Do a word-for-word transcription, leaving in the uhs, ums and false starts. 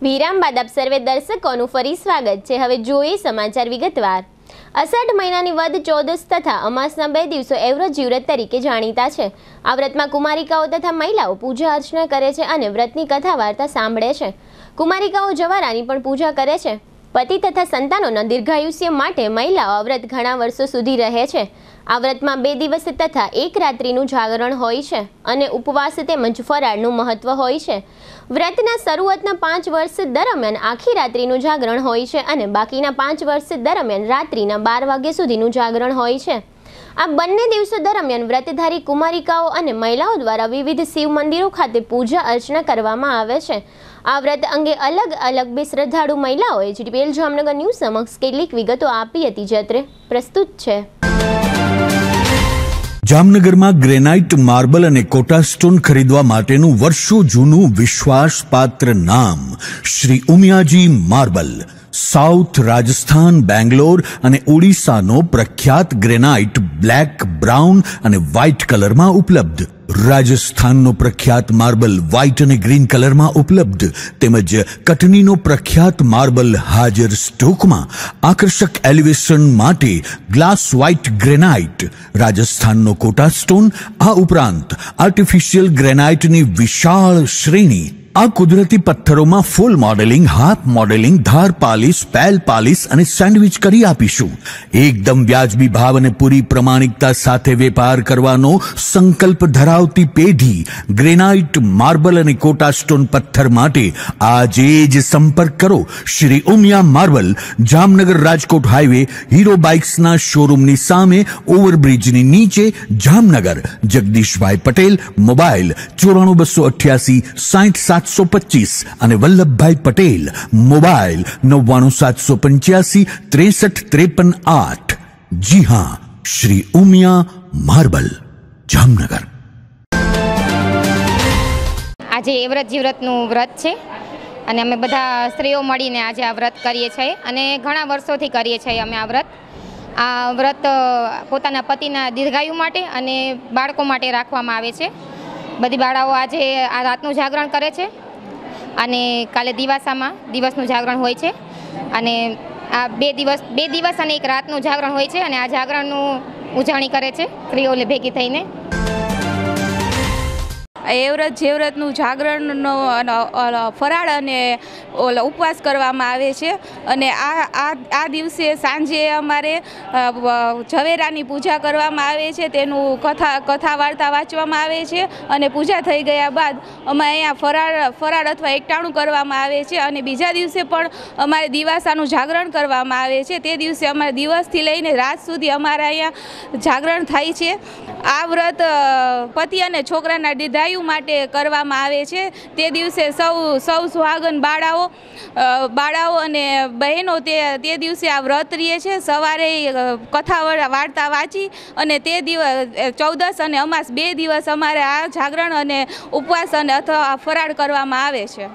વિરામ બાદ આપ સર્વે દર્શકોનું ફરી સ્વાગત છે। હવે જોઈએ સમાચાર વિગતવાર। અષાઢ મહિનાની વદ ચોદસ તથા અમાસના બે દિવસો એવરોજ વ્રત તરીકે જાણીતા છે। આ વ્રતમાં કુમારિકાઓ તથા મહિલાઓ પૂજા અર્ચના કરે છે અને વ્રતની કથા વાર્તા સાંભળે છે। કુમારિકાઓ જવારાની પણ પૂજા કરે છે। પતિ તથા સંતાનોના દીર્ઘાયુષ્ય માટે મહિલાઓ આ વ્રત ઘણા વર્ષો સુધી રહે છે। આ વ્રતમાં બે દિવસ તથા એક રાત્રિનું જાગરણ હોય છે અને ઉપવાસ તેમજ ફરાળનું મહત્વ હોય છે। વ્રતના શરૂઆતના પાંચ વર્ષ દરમિયાન આખી રાત્રિનું જાગરણ હોય છે અને બાકીના પાંચ વર્ષ દરમિયાન રાત્રિના બાર વાગ્યા સુધીનું જાગરણ હોય છે। આ બંને દિવસો દરમિયાન વ્રતધારી કુમારિકાઓ અને મહિલાઓ દ્વારા વિવિધ શિવ મંદિરો ખાતે પૂજા અર્ચના કરવામાં આવે છે। આ વ્રત અંગે અલગ અલગ બે શ્રદ્ધાળુ મહિલાઓએ જીટીપીએલ જામનગર ન્યૂઝ સમક્ષ કેટલીક વિગતો આપી હતી, જે અત્રે પ્રસ્તુત છે। જામનગરમાં ગ્રેનાઇટ માર્બલ અને કોટા સ્ટોન ખરીદવા માટેનું વર્ષો જૂનું વિશ્વાસપાત્ર નામ શ્રી ઉમિયાજી માર્બલ। સાઉથ રાજસ્થાન, બેંગ્લોર અને ઓડિશાનો પ્રખ્યાત ગ્રેનાઇટ બ્લેક, બ્રાઉન અને વ્હાઇટ કલરમાં ઉપલબ્ધ। રાજસ્થાનનો પ્રખ્યાત માર્બલ વ્હાઇટ અને ગ્રીન કલરમાં ઉપલબ્ધ તેમજ કટનીનો પ્રખ્યાત માર્બલ હાજર સ્ટોકમાં। આકર્ષક એલિવેશન માટે ગ્લાસ વ્હાઇટ ગ્રેનાઇટ, રાજસ્થાનનો કોટા સ્ટોન, આ ઉપરાંત આર્ટિફિશિયલ ગ્રેનાઇટની વિશાળ શ્રેણી। આ કુદરતી પથ્થરોમાં ફૂલ મોડેલિંગ, હાફ મોડેલિંગ, ધાર પાલિશ, પેલ પાલિશ અને સેન્ડવિચ કરી આપીશું। એકદમ વ્યાજબી ભાવ અને પૂરી પ્રમાણિકતા સાથે વેપાર કરવાનો સંકલ્પ ધરાવતી પેઢી ગ્રેનાઇટ, માર્બલ અને કોટા સ્ટોન પથ્થર માટે આજે જ સંપર્ક કરો Shri Umiya marble, Jamnagar Rajkot highway, Hero બાઇક્સના શોરૂમની સામે, ઓવરબ્રિજની નીચે, જામનગર। જગદીશભાઈ પટેલ, મોબાઈલ ચોરાણું બસો અઠ્યાસી સાઠ સાતસો પચીસ અને વલ્લભભાઈ પટેલ, મોબાઈલ નવ્વાણું સાતસો પંચ્યાસી ત્રેસઠ ત્રેપન આઠ। જી હા, શ્રી ઉમિયા માર્બલ, જામનગર। આજે એવરેજ જીવ્રતનું વ્રત છે અને અમે બધા સ્ત્રીઓ મળીને આજે આ વ્રત કરીએ છીએ અને ઘણા વર્ષોથી કરીએ છીએ અમે આ વ્રત। આ વ્રત પોતાના પતિના દીર્ઘાયુ માટે અને બાળકો માટે રાખવામાં આવે છે। બધી બાળાઓ આજે આ રાતનું જાગરણ કરે છે અને કાલે દિવાસામાં દિવસનું જાગરણ હોય છે અને આ બે દિવસ બે દિવસ અને એક રાતનું જાગરણ હોય છે અને આ જાગરણનું ઉજવણી કરે છે સ્ત્રીઓ ભેગી થઈને। એવરત જેવરતનું જાગરણનો ફરાળ અને ઉપવાસ કરવામાં આવે છે અને આ આ આ દિવસે સાંજે અમારે ઝવેરાની પૂજા કરવામાં આવે છે, તેનું કથા કથા વાર્તા વાંચવામાં આવે છે અને પૂજા થઈ ગયા બાદ અમે અહીંયા ફરાળ ફરાળ અથવા એકટાણું કરવામાં આવે છે અને બીજા દિવસે પણ અમારે દિવાસાનું જાગરણ કરવામાં આવે છે। તે દિવસે અમારે દિવસથી લઈને રાત સુધી અમારે અહીંયા જાગરણ થાય છે। આ વ્રત પતિ અને છોકરાના દીર્ઘાયુ માટે કરવામાં આવે છે। તે દિવસે સૌ સૌ સુહાગન બાળાઓ બાળાઓ અને બહેનો તે તે દિવસે આ વ્રત રહે છે। સવારે કથા વાર્તા વાંચી અને તે દિવસ ચૌદસ અને અમાસ બે દિવસ અમારે આ જાગરણ અને ઉપવાસ અને અથવા ફરાળ કરવામાં આવે છે।